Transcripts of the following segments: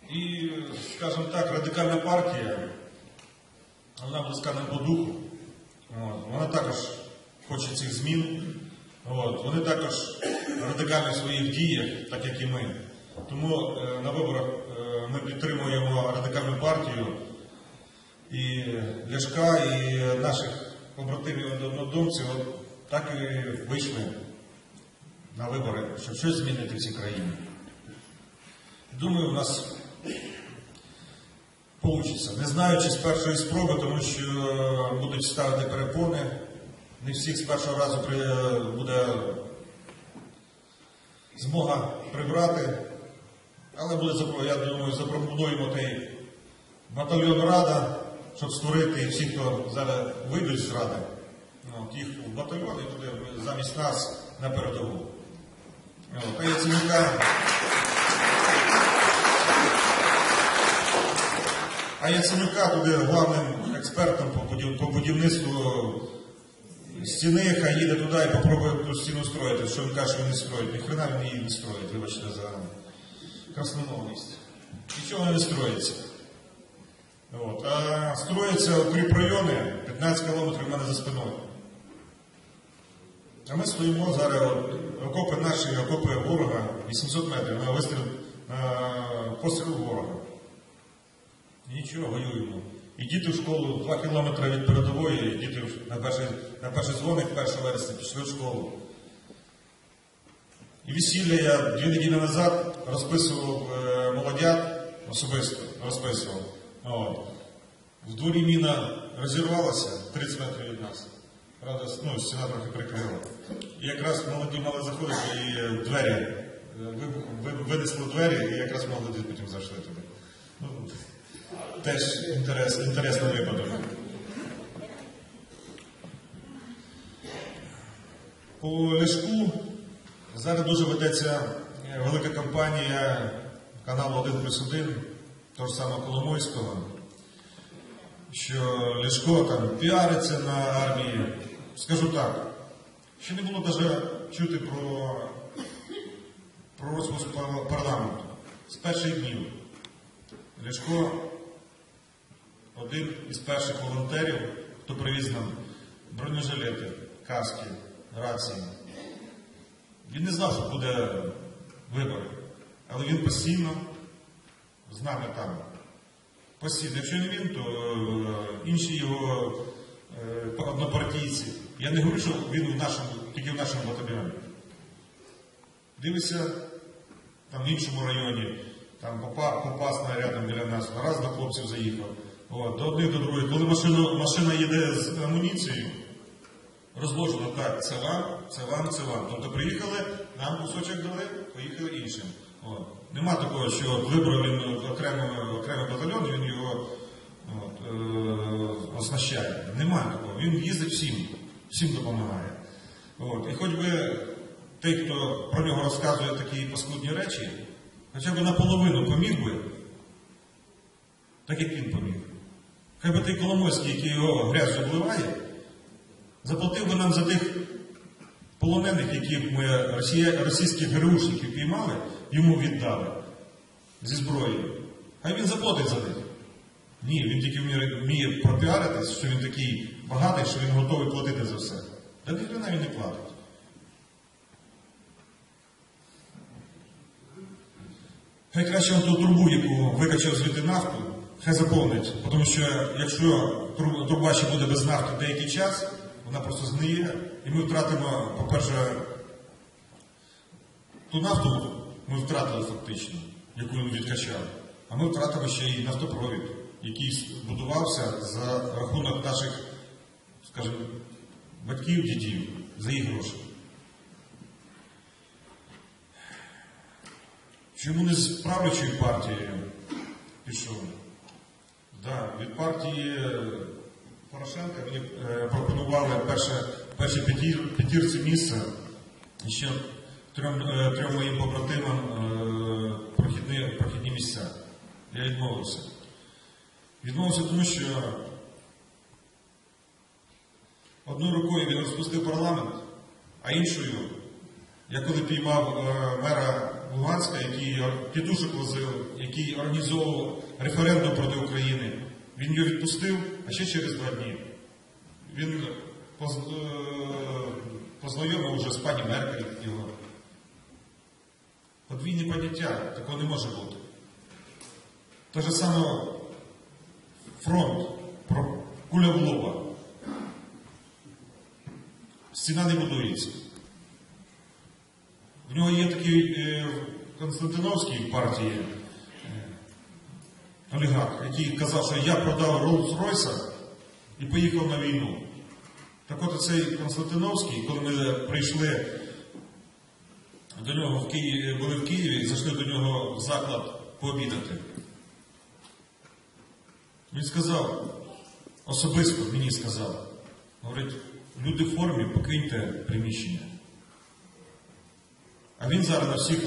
І, скажімо так, радикальна партія, вона близька нам по духу. Вона також хоче цих змін. Вони також радикальні в своїх діях, так як і ми. Тому на виборах ми підтримуємо радикальну партію і Ляшка, і наших побратимів-однодумців. Так і вийшли на вибори, щоб щось змінити в цій країні. Думаю, у нас вийде. Не знаю, чи з першої спроби, тому що будуть ставити перепони. Не всіх з першого разу буде змога прибрати. Але я думаю, запропонуємо той батальйон Рада, щоб створити всі, хто зараз вийдуть з Ради, їх в батальйон і туди замість нас на передову. А Яценюка туди главним експертом по будівництву стіни, хай їде туди і попробує ту стіну строїти. Що він каже, що він не строїть. Ні хрена він її не строїть, вибачте за красномовність. Нічого не строїться. А строїться укріпрайони 15 кілометрів в мене за спиною. А ми стоїмо зараз, окопи наші, окопи ворога, 800 метрів, на вистріл, постріл ворога. І нічого, воюємо. І діти в школу 2 кілометри від передової, і діти на перший дзвоник 1 вересня пішли в школу. І весілля я 2 неділі назад розписував молодят, особисто розписував. В дворі міна розірвалася 30 метрів від нас. Правда, стіна трохи прикрила. І якраз молоді мали заходити і двері, винесло двері, і якраз молоді потім зайшли туди. Теж інтересний випадок. По Ляшку зараз дуже ведеться велика кампанія каналу 1+1, того ж самого Коломойського, що Ляшко там піариться на армії. Скажу так, ще не було навіть чути про розпуск парламенту. З перших днів Ляшко один із перших волонтерів, хто привіз нам бронежилети, каски, рації. Він не знав, що буде вибори, але він постійно з нами там. Постійно. Якщо не він, то інші його однопартійці. Я не говорю, що він тільки в нашому батальйоні. Дивися, там в іншому районі, там попасна рядом біля нас, раз до хлопців заїхав. До одних, до других. Коли машина їде з амуніцією, розложено так, це вам, це вам, це вам. Тобто приїхали, нам кусочок дали, поїхали іншим. Нема такого, що вибрав він окремий батальйон, він його оснащає. Нема такого. Він їздить всім допомагає. І хоч би той, хто про нього розказує такі паскудні речі, хоча б наполовину поміг би, так як він поміг. Хай би той Коломойський, який його грязь обливає, заплатив би нам за тих полонених, яких ми російських ГРУшників піймали, йому віддали зі зброєю. Хай він заплатить за них. Ні, він тільки вміє пропіаритись, що він такий багатий, що він готовий платити за все. Та ніхрена він не платить. Хай краще он ту трубу, яку викачав звідти нафту, хай заповнить. Тому що якщо труба ще буде без нафти деякий час, вона просто згниє, і ми втратимо, по-перше, ту нафту ми втратили фактично, яку він відкачав. А ми втратимо ще й нафтопровід, який будувався за рахунок наших, скажімо, батьків, дідів, за їх гроші. Чому не з правлячої партії пішов? Від партії Порошенка мені пропонували перші п'ятірці місця, і ще трьом моїм побратимам прохідні місця. Я відмовився. Відмовився тому, що одною рукою він розпустив парламент, а іншою, я коли піймав мера Луганська, який тітушок возив, який організовував референдум проти України. Він його відпустив, а ще через 2 дні він познайомив вже з пані Меркель його. Подвійні поняття, такого не може бути. Те ж саме фронт, куля в лоба. Стіна не будується. В нього є такий Константиновський в партії олігарх, який казав, що я продав Роллс-Ройса і поїхав на війну. Так от цей Константиновський, коли ми прийшли до нього в Києві, були в Києві, зайшли до нього в заклад пообідати. Він сказав, особисто мені сказав, говорить, люди в формі, покиньте приміщення. А він зараз на всіх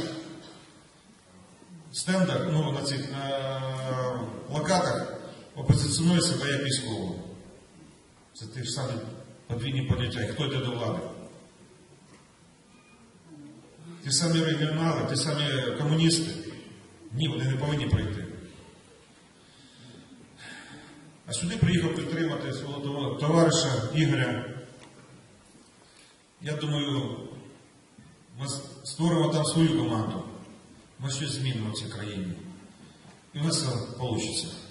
стендах, на цих плакатах опозиціонує себе як військового. Це ті ж самі подвійні поняття. І хто йде до влади? Ті самі регіонали, ті самі комуністи. Ні, вони не повинні прийти. А сюди приїхав підтримати свого товариша Ігоря. Я думаю, ми створимо там свою команду. Ми щось змінимо в цій країні. І у нас це вийде.